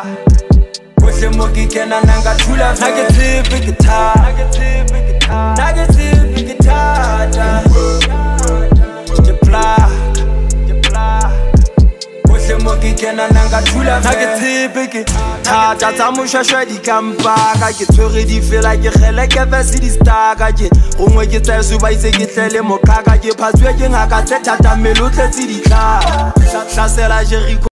Kohle mo ke kena nanga thula fa ke tshepe ke thata ke kohle mo ke kena nanga thula fa ke tshepe ke thata tsa moshashwa di kampaka ke tshwere di fela ke gele ke bese di staka ke gongwe ke tsa se ba itse ke tlele mo kaka ke phatswe ke ngaka tse thata melotletse di tla hlasela Jericho